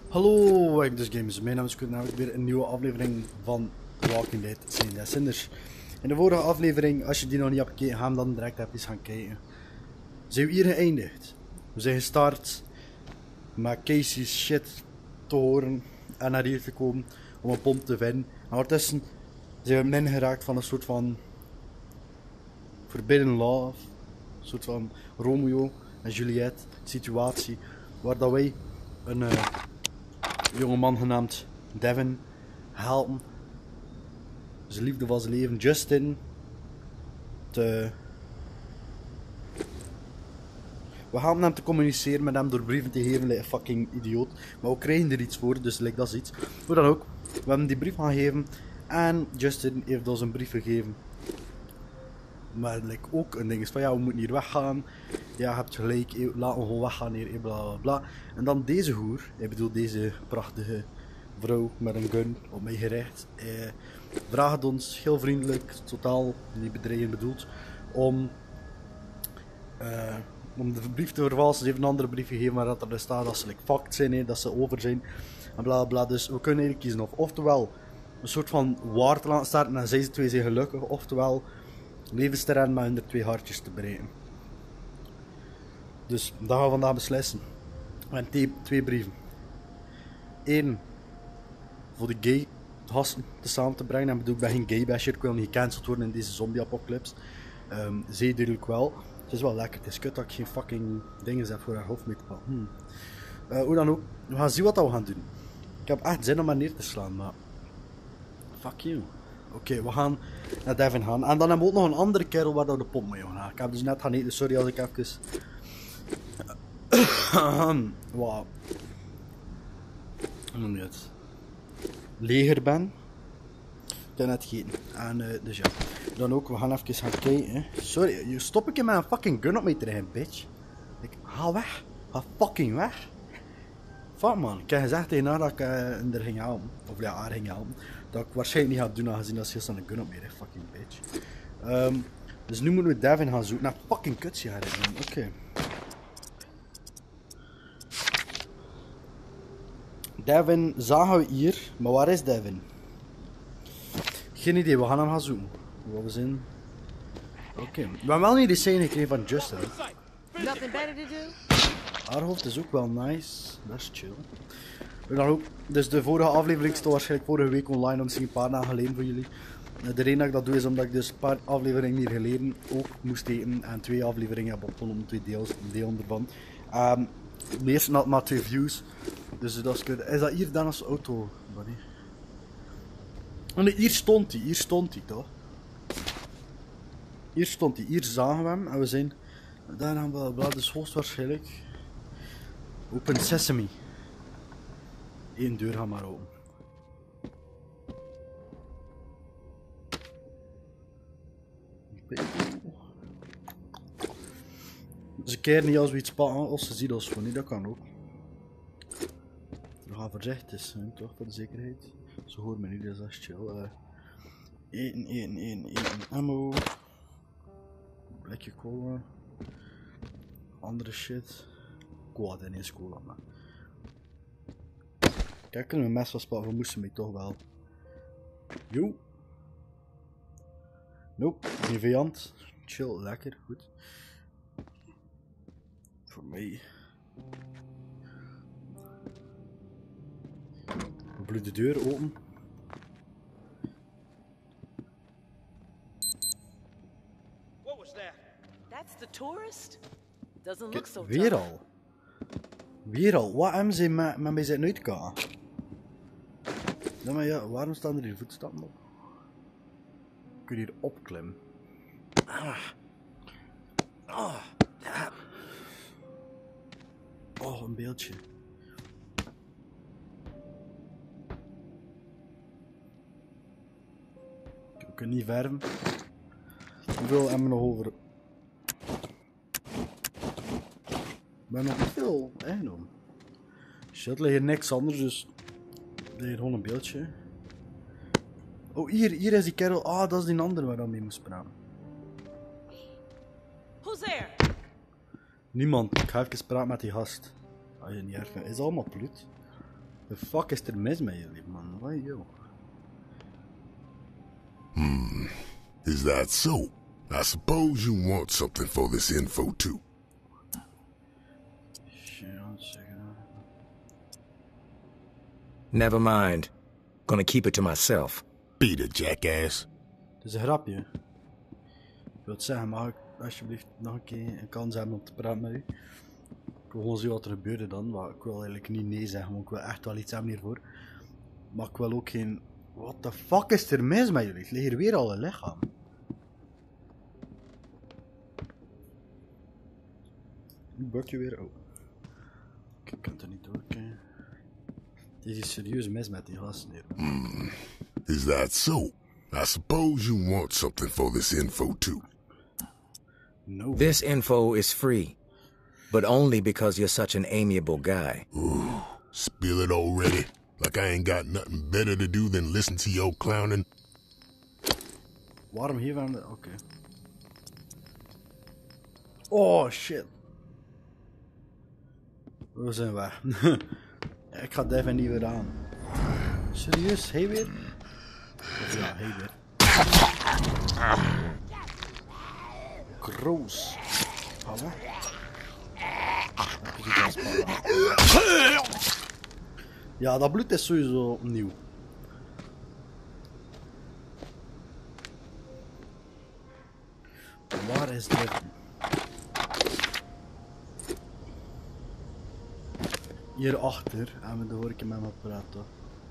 Hallo, ik ben dus Gamers. Mijn naam is Kurt en ik weer een nieuwe aflevering van Walking Dead Saint Descenders. In de vorige aflevering, als je die nog niet hebt gekeken, ga hem dan direct even gaan kijken. Zijn we hier geëindigd? We zijn gestart met Casey's shit te horen en naar hier te komen om een pomp te vinden. En ondertussen zijn we min geraakt van een soort van forbidden love, een soort van Romeo en Juliet situatie, waar dat wij een jongeman genaamd Devin helpen zijn liefde van zijn leven Justin te... We helpen hem te communiceren met hem door brieven te geven, like een fucking idioot. Maar we krijgen er iets voor, dus like, dat is iets. Hoe dan ook, we hebben die brief gaan geven en Justin heeft ons een brief gegeven. Maar like, ook een ding is van ja, we moeten hier weggaan. Ja, je hebt gelijk, laten we gewoon weggaan hier, bla bla bla. En dan deze hoer, ik bedoel deze prachtige vrouw met een gun op mij gericht, vraagt ons heel vriendelijk, totaal niet bedreigend bedoeld, om de brief te vervalsen. Ze heeft een andere brief gegeven waar dat er staat dat ze like, fucked zijn, dat ze over zijn en bla bla. Dus we kunnen eigenlijk kiezen of oftewel een soort van waar te laten starten en zij twee zijn gelukkig, oftewel levensterrein met hun 2 hartjes te breken. Dus dat gaan we vandaag beslissen. We hebben 2 brieven. 1 voor de gay gasten te samen te brengen. En bedoel, ik ben geen gay basher, ik wil niet gecanceld worden in deze zombie-apocalypse. Zeer duidelijk wel. Het is wel lekker, het is kut dat ik geen fucking dingen heb voor haar hoofd mee te pakken. Hoe dan ook, we gaan zien wat we gaan doen. Ik heb echt zin om haar neer te slaan, maar... Fuck you. Oké, we gaan naar Devin gaan. En dan hebben we ook nog een andere kerel waar we de pomp mee gaan. Ik heb dus net gaan eten, sorry als ik even... Wat... Hoe noem je het? Leger ben. Ik heb net gegeten. En dus ja. Dan ook, we gaan even gaan kijken. Sorry, stop ik in met een fucking gun op mij te rijden, bitch. Ga weg. Ga fucking weg. Fuck man, ik heb gezegd tegen haar dat ik er ging helpen. Of ja, haar ging helpen. Dat ik waarschijnlijk niet ga doen aangezien dat ze heel snel een gun op mij rijdt, fucking bitch. Dus nu moeten we Devin gaan zoeken naar fucking kutsigaretten. Oké. Devin zagen we hier, maar waar is Devin? Geen idee, we gaan hem gaan zoeken. Waar we zijn. Oké. We hebben wel niet de scène gekregen van Justin. Nothing better to do? Haar hoofd is ook wel nice. Dat is chill. Dan ook, dus de vorige aflevering stond waarschijnlijk vorige week online, misschien een paar dagen geleden voor jullie. De reden dat ik dat doe is omdat ik dus een paar afleveringen hier geleden ook moest eten en 2 afleveringen heb opgenomen, 2 delen ervan. De eerste had maar 2 views, dus dat is kut. Is dat hier dan als auto, buddy? Oh nee, hier stond hij toch? Hier stond hij, hier zagen we hem en we zijn daar aan bla bla, dus hoogstwaarschijnlijk Open Sesame. 1 deur gaat maar open. Ze keren niet als we iets pakken als ze zien ons van niet, dat kan ook. We gaan voorzichtig zijn, toch, voor de zekerheid. Ze horen me niet, dus dat is chill. Eten, ammo. Blikje cola. Andere shit. Quad en eens cola, man. Kijk, kunnen we een mes vastpakken, we moesten mij toch wel. Yo. Nope, geen vijand. Chill, lekker, goed. Voor mij. We bloeien de deur open. What was that? That's the tourist? Doesn't look so Weer tough. al. Weer al. Wat hebben ze met mij zijn uitgaan? Ja, maar ja, waarom staan er hier voetstappen op? Kun je hier opklimmen? Oh, een beeldje. We kunnen niet verven. Hoeveel hebben we nog over? We hebben nog niet veel eigendom. Shit, ligt hier niks anders, dus... Er ligt gewoon een beeldje. Oh, hier is die kerel. Ah, dat is die andere waar we mee moest praten. Who's there? Niemand. Ik ga even praten met die gast. Als je niet erg vindt. Is het allemaal bloed? The fuck is er mis met jullie, man? Wat joh? Is that so? I suppose you want something for this info too. Never mind. Gonna keep it to myself. Beat it, jackass. Het is een grapje. Ik wil het zeggen, mag ik alsjeblieft nog een keer een kans hebben om te praten met u? Ik wil gewoon zien wat er gebeurde dan, maar ik wil eigenlijk niet nee zeggen, want ik wil echt wel iets hebben hiervoor. Maar ik wil ook geen... What the fuck is er mis met jullie? Het ligt hier weer al een lichaam. Nu buk je weer... Oh. Ik kan het er niet doorkijken. Het is serieus mis met die gasten hier. Is that so? I suppose you want something for this info too. No. This info is free, but only because you're such an amiable guy. Ooh, spill it already. Like I ain't got nothing better to do than listen to your clowning. Waarom hier van de... Oké. Oh, shit. We zijn weg. Ik ga Devin niet weer aan. Serieus? Hij weer? Of ja, hij weer. Gross. Hallo? Ja, dat bloed is sowieso opnieuw. Waar is Devin? Hierachter en dan hoor ik hem met me praten.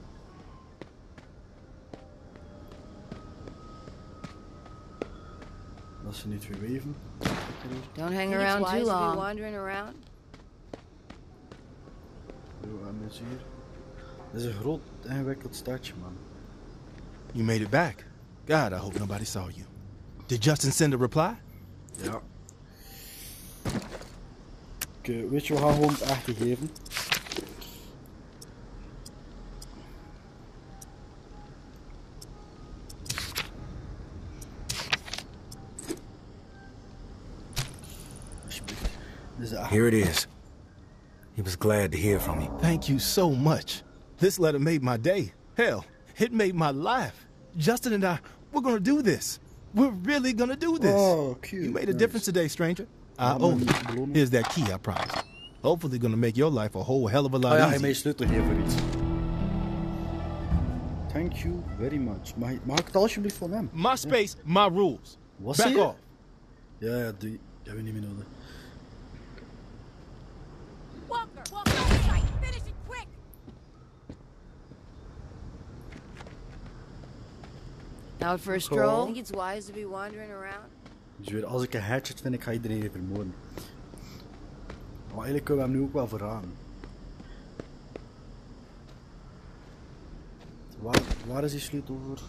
Dat ze niet verweven. Don't hang around too long. Wandering around. En is hier. Dit is een groot ingewikkeld stadje, man. You made it back. God, I hope nobody saw you. Did Justin send a reply? Ja. Oké, weet je, we gaan gewoon het echte geven. Here it is. He was glad to hear from me. Thank you so much. This letter made my day. Hell, it made my life. Justin and I, we're gonna do this. We're really gonna do this. Oh, cute. You made a difference today, stranger. I owe you. Here's that key, I promise. Hopefully gonna make your life a whole hell of a lot ja, easier. hij mij sleutel geven voor iets. Thank you very much. Mag ik het alsjeblieft van hem? My space, my rules. Wat Back zie je? off. Ja, die hebben we niet meer nodig. Walker, finish it quick. Out for a stroll? Think it's wise to be wandering around? Dus weer, als ik een hatchet vind, ik ga iedereen even vermoorden. Maar eigenlijk kunnen we hem nu ook wel verraden. Waar is die sleutel voor?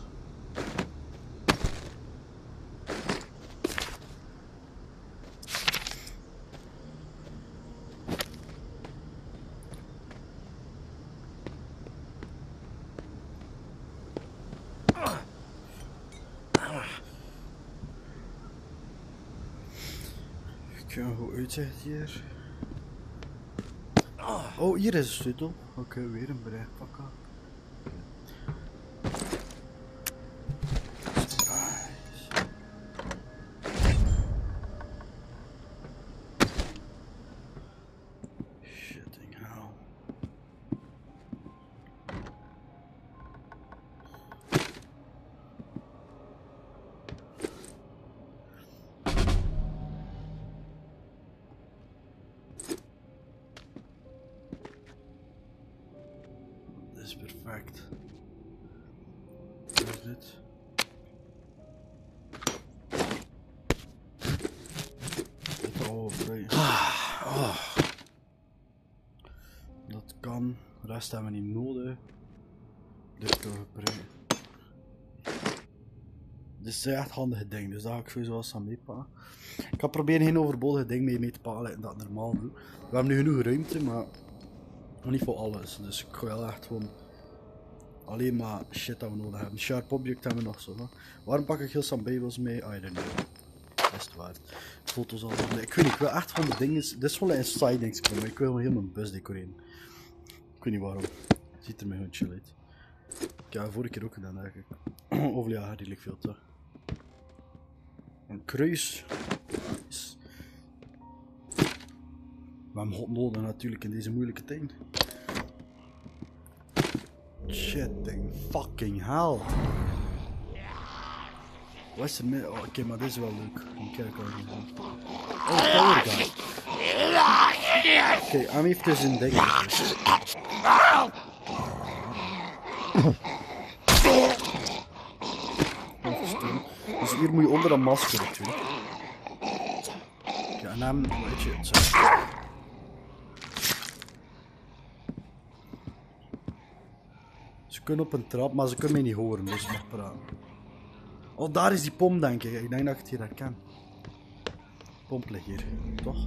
Hoe uitzicht hier? Oh, hier is de sleutel. Oké, weer een bericht pakken. Shitting hell. Is perfect. Wat is dit? Oh, vrij. Dat kan. De rest hebben we niet nodig. Dit kunnen we gebruiken. Dit is echt handige ding, dus daar ga ik sowieso wel aan meepakken. Ik ga proberen geen overbodige ding mee te pakken en dat normaal doe. We hebben nu genoeg ruimte, maar nog niet voor alles. Dus ik ga wel echt gewoon alleen maar shit dat we nodig hebben. Sharp object hebben we nog zo. Hè? Waarom pak ik heel some Bijbels mee? I don't know. Is het waar. Foto's al. Ik weet niet, ik wil echt van de dingen. Dit is gewoon een side dings komen. Ik wil heel mijn bus decoreren. Ik weet niet waarom. Ziet er mij gewoon chill uit. Ik heb het vorige keer ook gedaan eigenlijk. Of ja, redelijk veel toch. Een kruis. We hebben God nodig natuurlijk in deze moeilijke tijd. Shitting fucking hell. Wat is er mee? Oh, oké, maar dit is wel leuk. Ik kijk al niet aan. Oh, power guy. Oké, Am heeft dus een ding. Dus hier moet je onder een masker natuurlijk. Ja, en hem, weet je, zo. Ze kunnen op een trap, maar ze kunnen mij niet horen, dus mag praten. Oh, daar is die pomp, denk ik. Ik denk dat ik het hier herken. Pomp ligt hier, toch?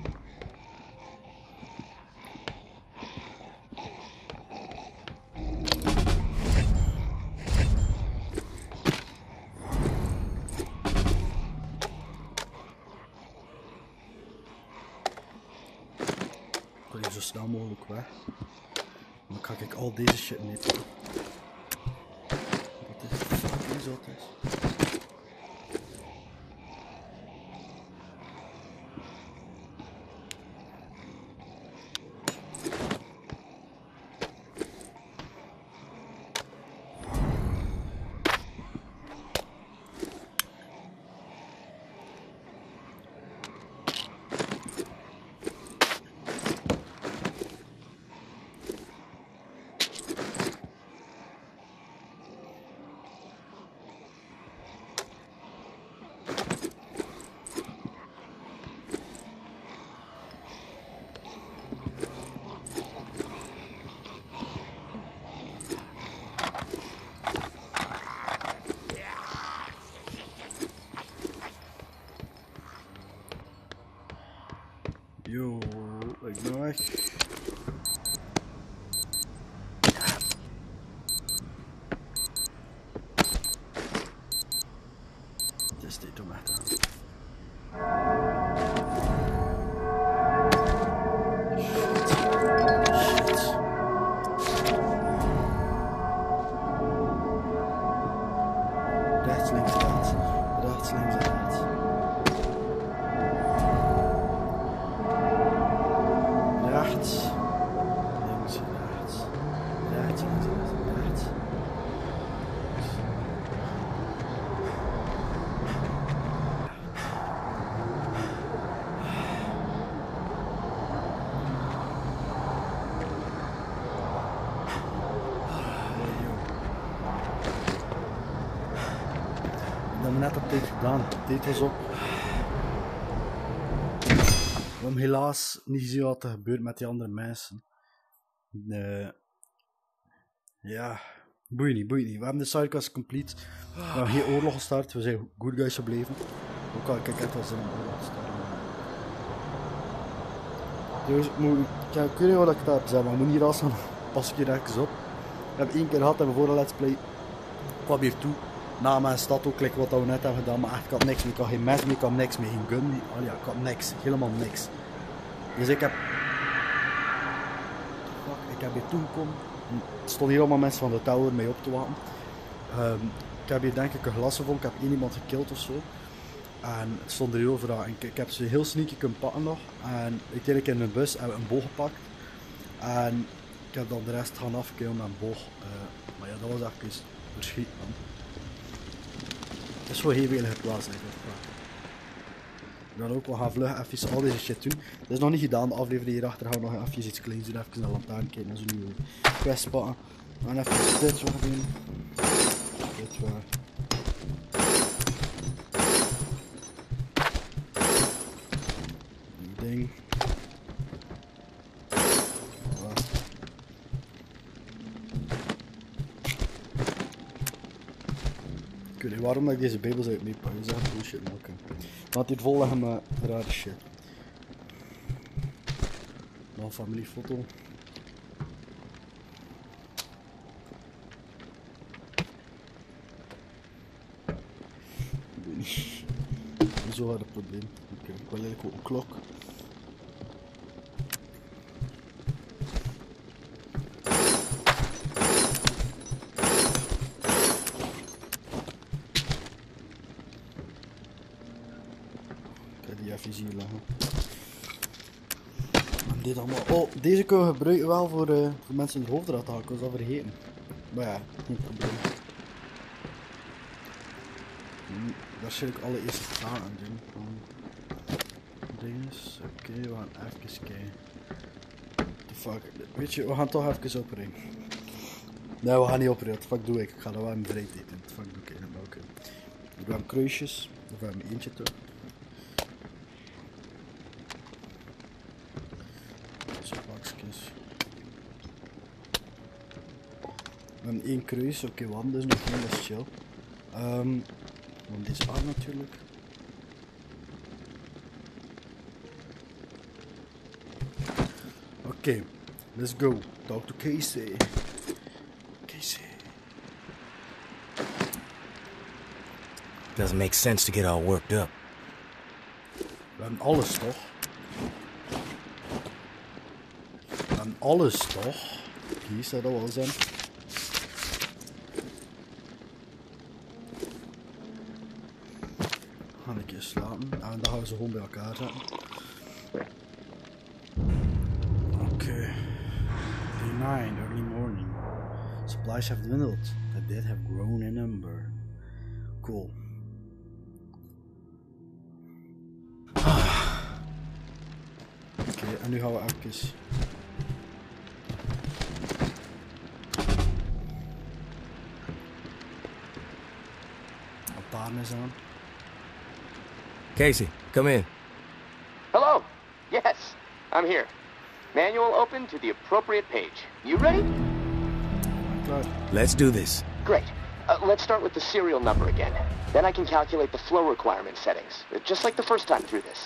Ik wil hier zo snel mogelijk weg. Dan ga ik al deze shit mee. Wat is het? Fucking zot is. Yo, ik ben weg. Het is dit om echt aan. Rechts, links, rechts. Rechts, links, rechts. Rechts. Links, rechts. Rechts, links, rechts. Ik heb net op tijd gedaan. Tijd was op. We hebben helaas niet gezien wat er gebeurt met die andere mensen. Ja, boeit niet. We hebben de sidequest complete. We hebben geen oorlog gestart. We zijn good guys gebleven. Ook al kijk echt wel zin in oorlog te starten. Dus ik weet niet wat ik daar heb gezegd, maar ik moet niet raas gaan. Pas ik hier even op. We hebben 1 keer gehad en we voor de let's play kwam hier toe. Na mijn stad ook, like wat we net hebben gedaan, maar echt, ik had niks meer. Ik had geen mes meer, ik had niks meer, geen gun meer. Oh ja, ik had niks, helemaal niks. Dus ik heb hier toegekomen. Er stonden hier allemaal mensen van de tower mee op te wachten. Ik heb hier denk ik een glas gevonden, ik heb 1 iemand gekild of zo. En het stond er heel overal. Ik heb ze heel sneaky kunnen pakken nog. En uiteindelijk in een bus hebben we een boog gepakt. En ik heb dan de rest gaan afkillen met een boog. Maar ja, dat was even verschiet, man. Het is gewoon heel weinig plaats eigenlijk. Ik ga ook wel gaan vluggen even al deze shit doen. Dat is nog niet gedaan, de aflevering hierachter gaan we nog even iets kleins doen. Even naar de lantaarn kijken en zo'n nieuwe quest pakken. We gaan even dit weg doen. Dit weg. Die ding. Ik weet niet waarom ik deze babels uit meepak, dat is echt bullshit maken. Want dit vol leggen met rare shit. Nog een familiefoto. Ik weet niet. Zo had het probleem. Oké, ik wil eigenlijk ook een klok. even hier leggen. En dit allemaal. Oh, deze kunnen we gebruiken wel voor mensen in het hoofd eruit te hakken. Ik was dat vergeten. Maar ja, geen probleem. Waarschijnlijk alle eerste vragen aan doen. Dinges. Oké, we gaan even kijken. The fuck. Weet je, we gaan toch even oprijden. Nee, we gaan niet oprijden. Wat fuck doe ik? Ik ga dat wel in vrij eten. Wat fuck doe ik helemaal ook. We hebben kruisjes. We hebben eentje terug. Zo pakjes. We hebben 1 kruis. Oké, want dus nog geen, dat is chill. Want deze aan natuurlijk. Oké, let's go. Talk to Casey. Casey. Doesn't make sense to get all worked up. We hebben alles toch? We hebben alles toch? Hier zou dat wel zijn. Ga een keer slapen en dan gaan we ze gewoon bij elkaar zetten. Oké. Day 9, early morning. Supplies have dwindled. The dead have grown in number. Cool. Oké, en nu gaan we even... Lantaarns aan. Casey, come in. Hello. Yes, I'm here. Manual open to the appropriate page. You ready? Klaar. Let's do this. Great. Let's start with the serial number again. Then I can calculate the flow requirement settings, just like the first time through this.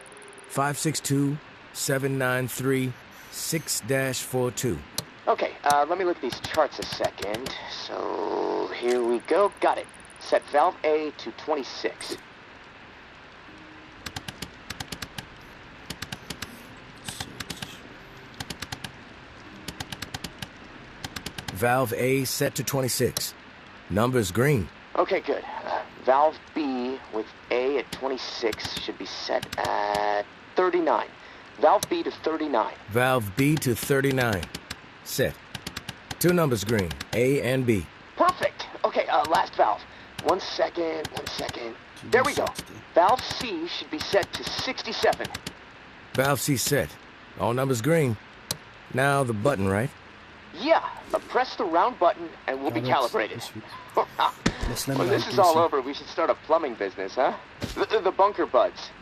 562-793-6-42. Okay, let me look at these charts a second. So, here we go. Got it. Set valve A to 26. Valve A set to 26. Number's green. Okay, good. Valve B with A at 26 should be set at 39. Valve B to 39. Valve B to 39. Set. 2 numbers green, A and B. Perfect. Okay, last valve. One second. There we go. Valve C should be set to 67. Valve C set. All numbers green. Now the button, right? Yeah, press the round button and we'll be calibrated. When this is all over, we should start a plumbing business, huh? The bunker buds.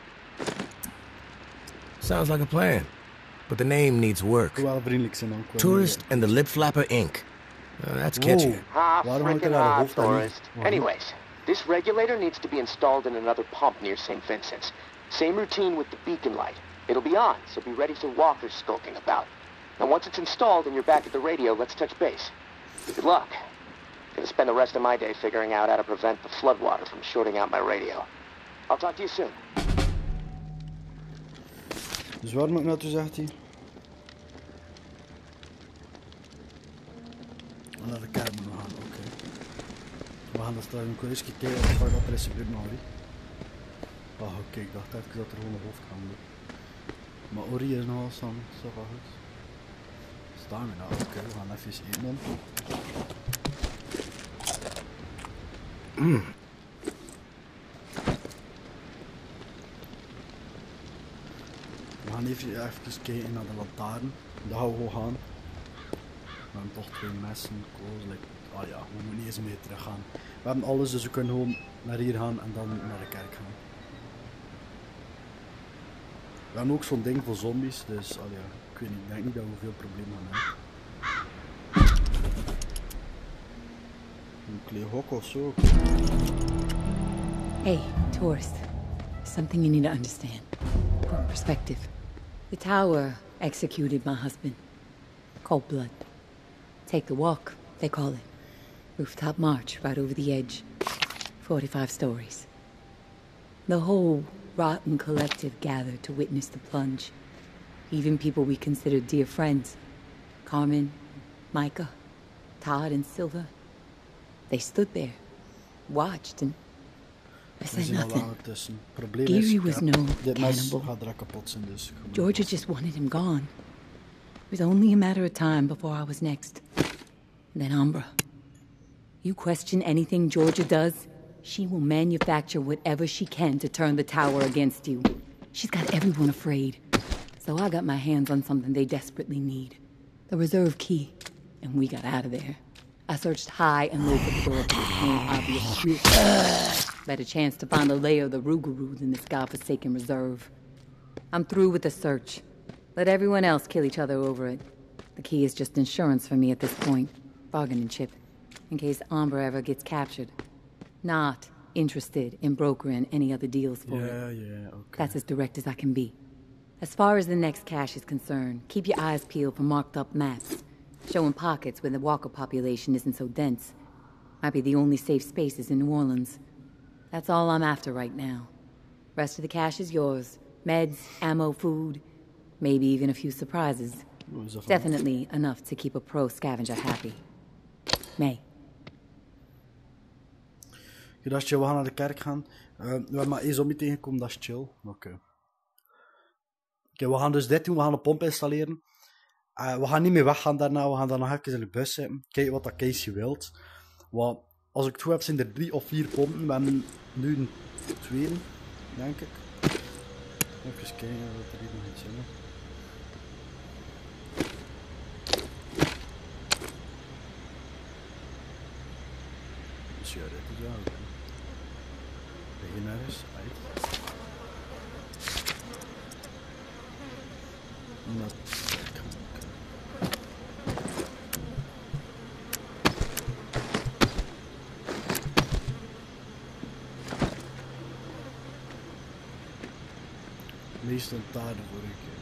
Sounds like a plan. But the name needs work. Tourist and the Lip Flapper Inc. That's catchy. Frickin' tourist. Anyways, this regulator needs to be installed in another pump near St. Vincent's. Same routine with the beacon light. It'll be on, so be ready for walkers skulking about. And once it's installed and you're back at the radio, let's touch base. Good luck. Gonna spend the rest of my day figuring out how to prevent the floodwater from shorting out my radio. I'll talk to you soon. Dus waar moet ik naartoe, zegt hij? Naar de kamer gaan, oké. We gaan dus daar een kruisje kijken of dat er is gebeurd nog niet. Oh, oké, ik dacht even dat er gewoon een hoofd gaan doen. Maar Ori is nogal zo wel goed. Staan we nou, oké, we gaan even eten dan. We gaan even kijken naar de lantaarn. Daar gaan we gewoon gaan. We hebben toch 2 messen, koos. Oh ja, we moeten niet eens meer terug gaan. We hebben alles, dus we kunnen gewoon naar hier gaan en dan naar de kerk gaan. We hebben ook zo'n ding voor zombies, dus oh ja, ik weet niet, ik denk niet dat we veel problemen gaan hebben. Een klein hok of zo. Hey, tourist. Something you need to understand. Put perspective. The tower executed my husband. Cold blood. Take the walk, they call it. Rooftop march right over the edge. 45 stories. The whole rotten collective gathered to witness the plunge. Even people we considered dear friends. Carmen, Micah, Todd and Silva. They stood there, watched and I said nothing. Probleem Geary was no cannibal. Georgia just wanted him gone. It was only a matter of time before I was next. And then Umbra. You question anything Georgia does, she will manufacture whatever she can to turn the tower against you. She's got everyone afraid. So I got my hands on something they desperately need. The reserve key. And we got out of there. I searched high and low for the door, but it became obvious. Better chance to find the lair of the Rougarou than this godforsaken reserve. I'm through with the search. Let everyone else kill each other over it. The key is just insurance for me at this point. Bargaining chip. In case Umbra ever gets captured. Not interested in brokering any other deals for it. Yeah, okay. That's as direct as I can be. As far as the next cache is concerned, keep your eyes peeled for marked up maps. Showing pockets where the walker population isn't so dense. Might be the only safe spaces in New Orleans. That's all I'm after right now. Rest of the cache is yours. Meds, ammo, food, maybe even a few surprises. Definitely enough to keep a pro scavenger happy. May. Ja, dat is chill. We gaan naar de kerk gaan. We hebben maar één zombie tegenkomen, dat is chill. Oké, we gaan dus dit doen. We gaan een pomp installeren. We gaan niet meer weggaan daarna. We gaan dan nog even in de bus zitten. Kijken wat dat Casey wilt. Want als ik het goed heb, zijn er 3 of 4 pompen. We hebben nu een tweede, denk ik. Even kijken wat er hier nog iets in. Dus ja, dit is wel. Begin nergens uit. Meestal daar de vorige keer.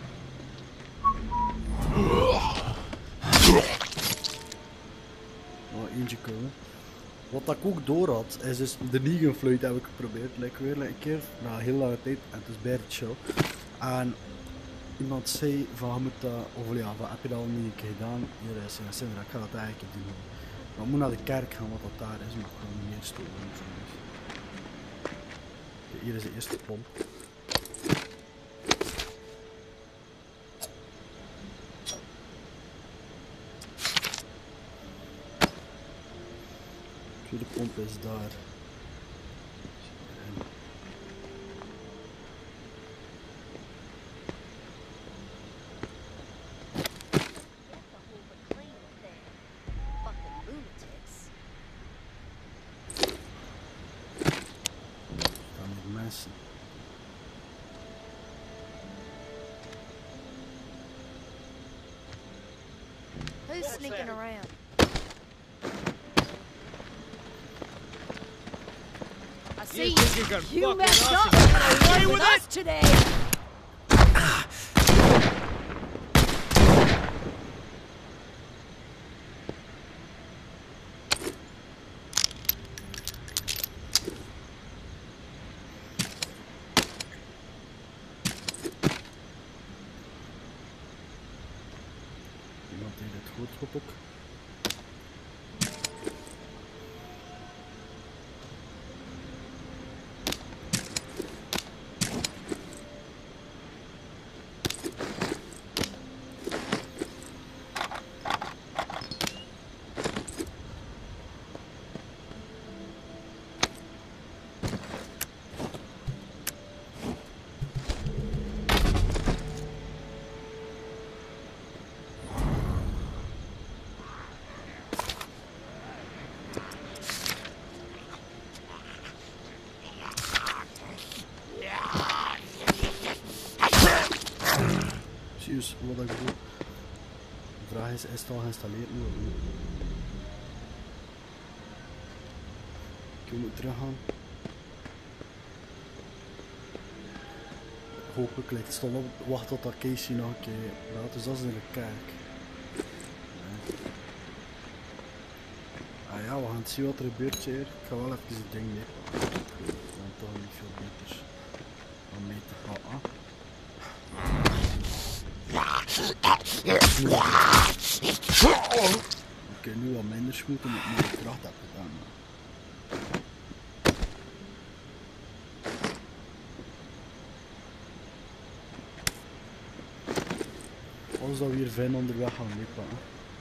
Oh, eentje komen. Wat ik ook door had, is dus de Negan-fluit heb ik geprobeerd. Weer een keer, na een heel lange tijd. En het is bij de chill. En iemand zei van, je moet dat, of ja, wat heb je dat al niet een keer gedaan? Hier is een zin, ik ga dat eigenlijk doen. Maar ik moet naar de kerk gaan, wat dat daar is, maar ik ga niet meer storen. Hier is de eerste pomp. De pomp is daar. Staan hier mensen. Who's sneaking around? See, you messed up away with us today. Iemand die dit goed hoop ik. Precies, wat ik bedoel. De vraag is het al geïnstalleerd nu of niet? Ik moet terug gaan. Hopelijk ligt het stom op. Wacht tot dat Casey nog een keer laat. Dus dat is in de kerk. Ah ja, we gaan zien wat er gebeurt hier. Ik ga wel even het ding mee. Dan toch niet veel beter om mee te pakken. Oké, nu wat minder schmoeten met meer kracht heb gedaan. Alles dat we hier vinden onderweg gaan meepakken.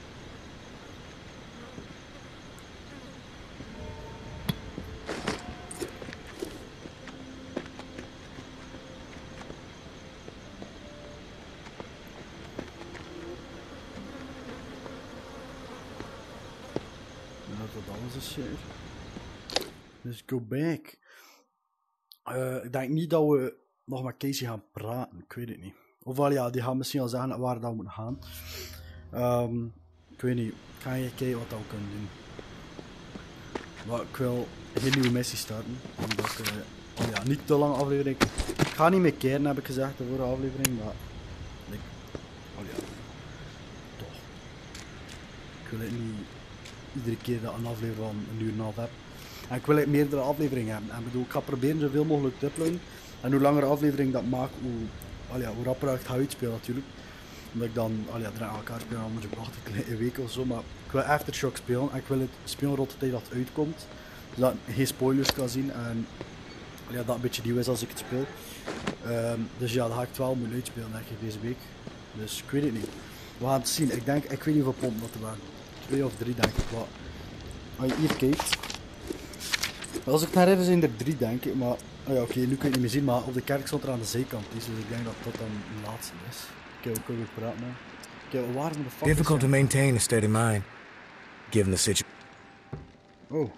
Dus go back. Ik denk niet dat we nog met Casey gaan praten. Ik weet het niet. Ofwel ja, die gaan misschien al zeggen waar dat we moeten gaan. Ik weet niet. Ik ga je kijken wat we kunnen doen. Maar ik wil geen nieuwe missie starten. Omdat ik ja, niet te lang aflevering. Ik ga niet meer keren, heb ik gezegd, de vorige aflevering. Maar ja, toch. Ik wil het niet iedere keer dat een aflevering van 1 uur en een half heb. En ik wil meerdere afleveringen hebben. En bedoel, ik ga proberen zoveel mogelijk te uploaden. En hoe langer aflevering dat maak, hoe rapper ik het ga uitspelen natuurlijk. Omdat ik dan er aan elkaar spelen, anders wacht ik een week of zo. Maar ik wil Aftershock spelen en ik wil het spelen rond de tijd dat het uitkomt. Zodat ik geen spoilers kan zien en ja, dat een beetje nieuw is als ik het speel. Dus ja, dat ga ik het wel moeten uitspelen denk ik deze week. Dus ik weet het niet. We gaan het zien. Ik weet niet hoeveel pompen dat er waren. 2 of 3 denk ik. Maar als je hier kijkt. Als ik naar even zijn er 3 denk ik. Maar ja, oké, nu kun je het niet meer zien. Maar op de kerk stond er aan de zijkant iets. Dus ik denk dat dat dan de laatste is. Oké, we kunnen weer praten. Oké, waar zijn de fuck? Difficult to maintain a steady mind. Given the situation. Oh.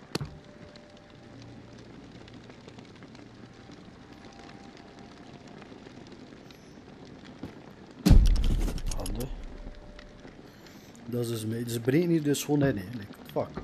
Dat is dus mee. Ze breken hier dus gewoon in, hè. Like, fuck.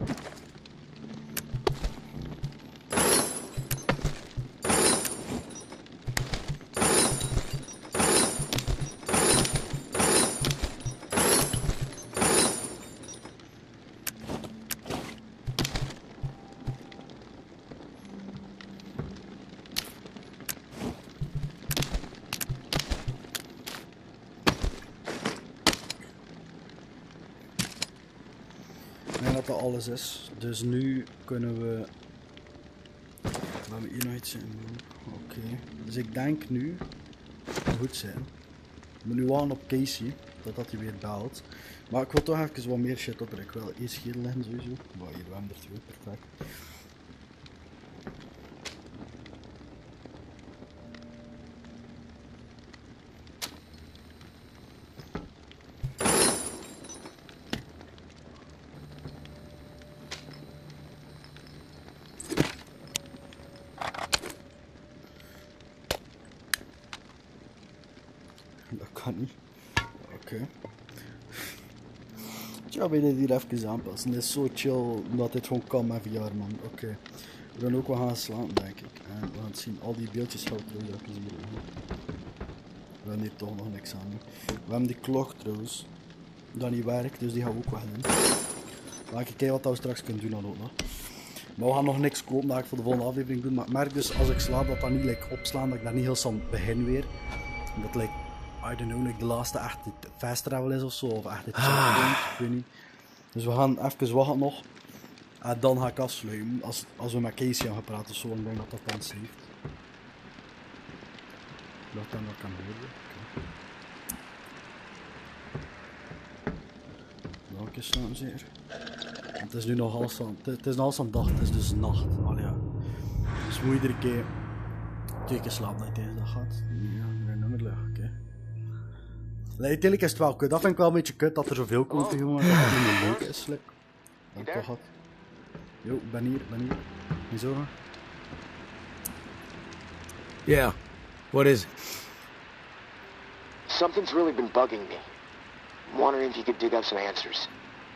Dat alles is. Dus nu kunnen we... Laten we hier nog iets in doen. Oké. Dus ik denk nu... Het goed zijn. We moeten nu wachten op Casey. Dat hij weer belt. Maar ik wil toch even wat meer shit op. Ik wil één schedel leggen sowieso. Maar hier, we hebben er 2. Perfect. Oké. Ja, we willen hier even aanpassen. Het is zo chill omdat dit gewoon kan met VR, man. Oké. We gaan ook wel gaan slapen, denk ik. En we gaan het zien. Al die beeldjes gaan terug even hier. We hebben hier toch nog niks aan doen. We hebben die klok trouwens. Dat niet werkt, dus die gaan we ook wel doen. Maar ik kijk wat we straks kunnen doen dan ook nog. Maar we gaan nog niks kopen dat ik voor de volgende aflevering doen. Maar ik merk dus als ik slaap dat niet like, opslaan, dat ik daar niet heel snel begin weer. Dat like, I don't know, like de laatste echt fast travel is of zo. Of echt iets ik weet niet. Dus we gaan even wachten nog. En dan ga ik afsluiten. Als we met Casey gaan praten of zo, dan denk ik dat dan safe. Dat dan wel kan horen. Welke staan ze hier? Het is nu nog half aan. Het is nog half dag, het is dus nacht. Al ja. Dus we moeten iedere keer 2 keer slapen dat je deze dag gaat. Ja, ik ben nummer leeg, oké. Uiteindelijk is het wel kut. Dat vind ik wel een beetje kut dat er zoveel komt te jongen. Dat het niet meer leuk is. Dat ik toch had. Yo, ik ben hier. Niet zo gaan. Yeah. What is it? Something's really been bugging me. I'm wondering if you could dig up some answers.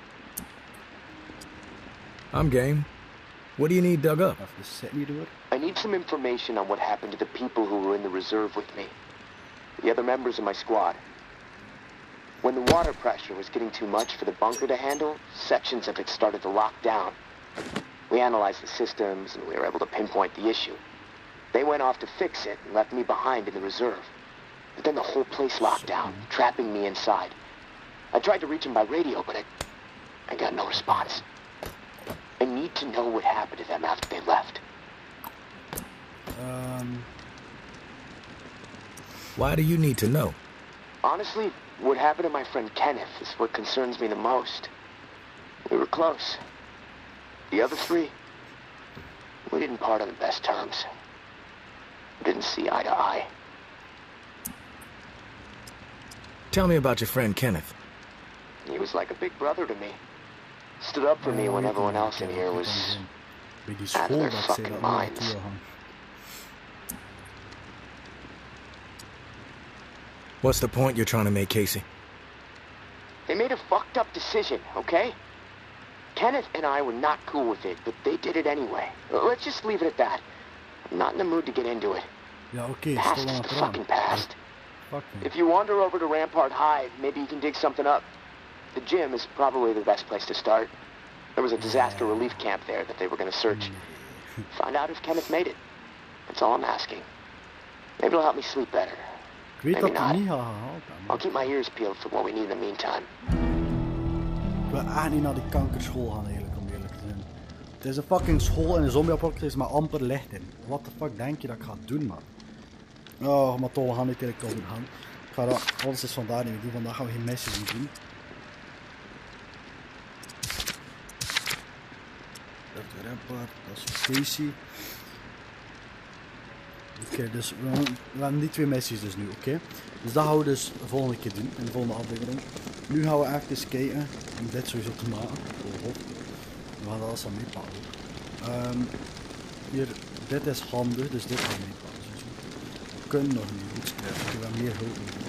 I'm game. What do you need dug up? I need some information on what happened to the people who were in the reserve with me. The other members of my squad. When the water pressure was getting too much for the bunker to handle, sections of it started to lock down. We analyzed the systems and we were able to pinpoint the issue. They went off to fix it and left me behind in the reserve. But then the whole place locked down, trapping me inside. I tried to reach them by radio, but I got no response. I need to know what happened to them after they left. Why do you need to know? Honestly, what happened to my friend Kenneth is what concerns me the most. We were close. The other three, we didn't part on the best terms. We didn't see eye to eye. Tell me about your friend Kenneth. He was like a big brother to me. Stood up for me when everyone else in here was out of their fucking minds. What's the point you're trying to make, Casey? They made a fucked up decision, okay? Kenneth and I were not cool with it, but they did it anyway. Let's just leave it at that. I'm not in the mood to get into it. Ja, oké, past is the fucking past. If you wander over to Rampart High, maybe you can dig something up. The gym is probably the best place to start. There was a disaster relief camp there that they were going to search. Find out if Kenneth made it. That's all I'm asking. Maybe it'll help me sleep better. Maybe not. I'll keep my ears peeled for what we need in the meantime. Ik wil echt niet naar die kankerschool gaan eigenlijk, om eerlijk te zijn. Het is een fucking school en een zombie-apocalypse maar amper licht in. Wat de fuck denk je dat ik ga doen, man? Oh, maar toch, we gaan dit eigenlijk toch doen gaan. Ik ga dat alles is vandaag niet meer doen, vandaag gaan we geen missies niet doen. De Rampart, dat is Casey. Oké, dus we hebben die 2 missies dus nu, oké? Dus dat gaan we dus de volgende keer doen, in de volgende aflevering. Nu gaan we even kijken om dit sowieso te maken. We gaan alles aan meepakken. Hier, dit is handig, dus dit gaan we meepakken. We kunnen nog niet goed schrijven, we hebben meer hulp nodig.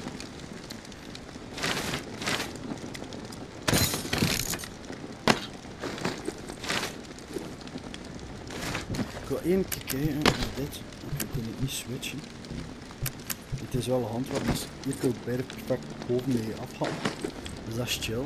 Ik wil één keer kijken naar dit. Ik kan het niet switchen. Het is wel een handvat, dus hier kun je beide perfect boven mee afhalen. Dus dat is chill.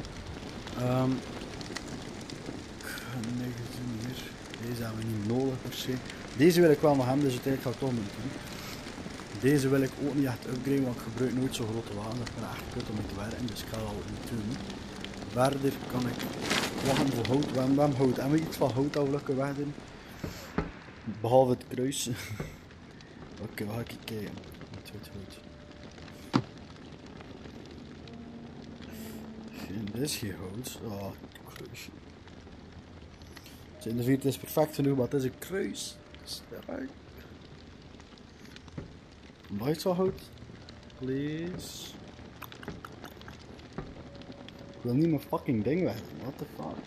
Hier. Deze hebben we niet nodig per se. Deze wil ik wel nog hebben, dus uiteindelijk ga ik toch niet doen. Deze wil ik ook niet echt upgraden, want ik gebruik nooit zo'n grote wagen. Dat is echt kut om mee te werken, dus ik ga dat al niet doen. Verder kan ik wachten voor hout. We hebben hout. En we iets van hout al lukken wegdoen. Behalve het kruis. Oké, wat ga ik kijken? Goed. Dit is geen hout. Oh, kruisje. In de 4 is perfect genoeg, maar het is een kruis. Sterk. Nog iets van hout? Please. Ik wil niet mijn fucking ding weg. What the fuck?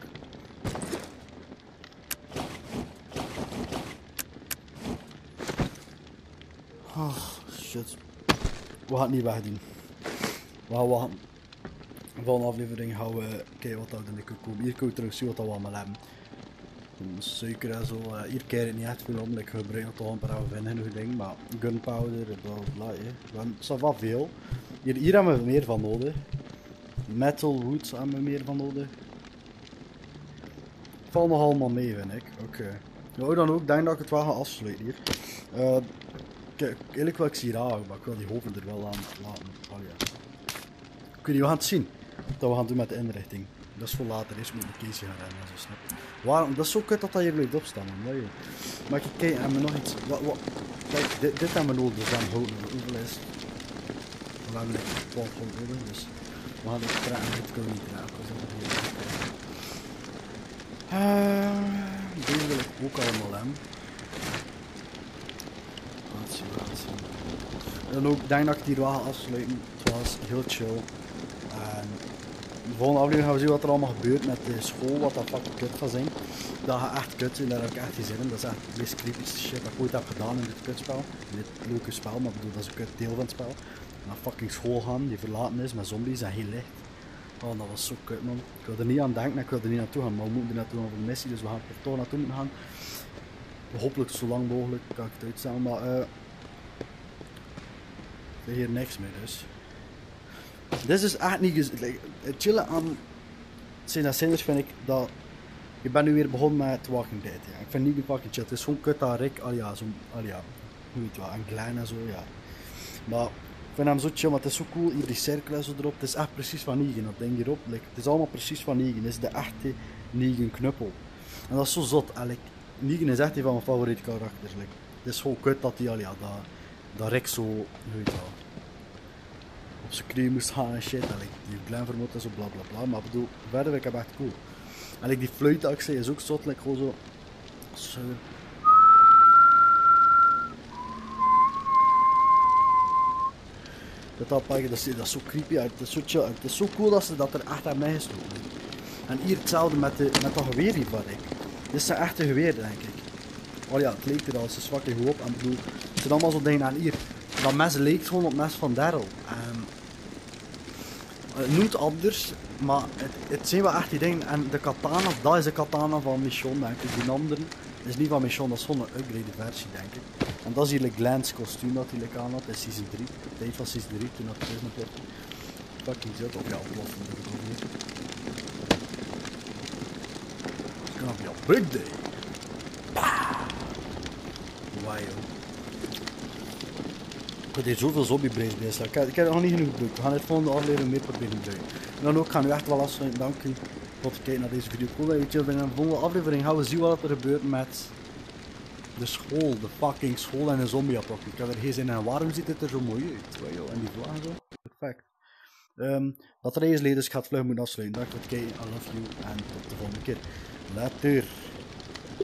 Oh, shit. We gaan het niet wegdoen. We gaan wachten. De volgende aflevering gaan we kijken wat er in de komen. Hier kun je terug zien wat we allemaal hebben. Suiker en zo. Hier keer het niet echt veel om. Ik gebruik het toch een paar genoeg dingen. Maar gunpowder, bla bla. Het is wel veel. Hier hebben we meer van nodig. Metal woods hebben we meer van nodig. Valt nog allemaal mee, vind ik. Oké. Nou, dan ook. Ik denk dat ik het wel ga afsluiten hier. Kijk, eigenlijk wil ik ze hier houden, maar ik wil die hoven er wel aan laten. Oh ja. Ik weet niet, we gaan het zien. Dat we gaan doen met de inrichting. Dat is voor later, eerst moet ik een Casey gaan rennen, als je snapt. Waarom? Dat is zo kut dat dat hier blijft opstaan, man. Ja, maar kijk, hebben we nog iets. Kijk, dit hebben we nodig, dus we gaan houden. Hoeveel is het? We hebben 12 nodig, dus we gaan dit trekken. Dit kunnen we niet trekken. Deze wil ik ook allemaal hebben. Laat zien. En ook, ik denk dat ik het hier wel ga afsluiten. Het was heel chill. En de volgende aflevering gaan we zien wat er allemaal gebeurt met de school, wat dat fucking kut gaat zijn. Dat gaat echt kut zijn, daar heb ik echt geen zin in. Dat is echt het meest creepyste shit dat ik ooit heb gedaan in dit kutspel. In dit leuke spel, maar ik bedoel, dat is een kut deel van het spel. Naar fucking school gaan, die verlaten is met zombies en geen licht. Oh, dat was zo kut, man. Ik wil er niet aan denken en ik wil er niet naartoe gaan, maar we moeten er naartoe gaan voor de missie, dus we gaan er toch naartoe moeten gaan. Hopelijk zo lang mogelijk kan ik het uitstellen, maar er is hier niks meer dus. Dit is echt niet het chillen aan Senna Sanders vind ik dat je bent nu weer begonnen met Walking Dead. Ja. Ik vind het niet fucking chill. Het is gewoon kut dat Rick, hoe weet je wel, en Glenn en zo, ja. Maar ik vind hem zo chill, maar het is zo cool, hier die cirkel en zo erop. Het is echt precies van Negan, dat ding hierop. Het is allemaal precies van Negan, het is de echte Negan knuppel. En dat is zo zot. Negan is echt een van mijn favoriete karakters. Het is gewoon kut dat die dat Rick zo, hoe weet je wel. op zijn knie moest gaan en shit. En die Glenn vermoord en zo bla bla bla. Maar ik bedoel, verder vind ik hem echt cool. En die fluitactie is ook zot, gewoon zo. Zo. Dat is zo creepy uit. Het is zo chill. Het is zo cool dat er echt aan mij gestoken is. En hier hetzelfde met dat geweer hier van ik. Dit is een echte geweer, denk ik. Oh ja, het leek er al, ze zwak goed op. En bedoel, het zijn allemaal zo dingen aan hier. Dat mes leek gewoon op het mes van Daryl. Het noemt anders, maar het zijn wel echt die dingen. En de katana, dat is de katana van Michonne, denk ik. Die andere is niet van Michonne, dat is gewoon een upgrade versie, denk ik. En dat is hier Glenn's kostuum dat hij aan had in season 3. Het eind van season 3, toen dat het is met fucking zit. Of ja, ontploffen. It's gonna be a big day. Wauw. Ik heb hier zoveel zombiebrains bij staan. Ik heb er nog niet genoeg gebruikt. We gaan het volgende aflevering meer proberen gebruiken. En dan ook gaan we echt wel afsluiten. Dank u voor het kijken naar deze video. Cool dat je chillt. In de volgende aflevering gaan we zien wat er gebeurt met de school. De fucking school en een zombie-apocalypse. Ik heb er geen zin in. Waarom ziet het er zo mooi uit? En die vlaggen zo. Perfect. Batterij is leeg, dus ik ga het vlug moeten afsluiten. Dank voor het kijken. I love you. En tot de volgende keer. Later.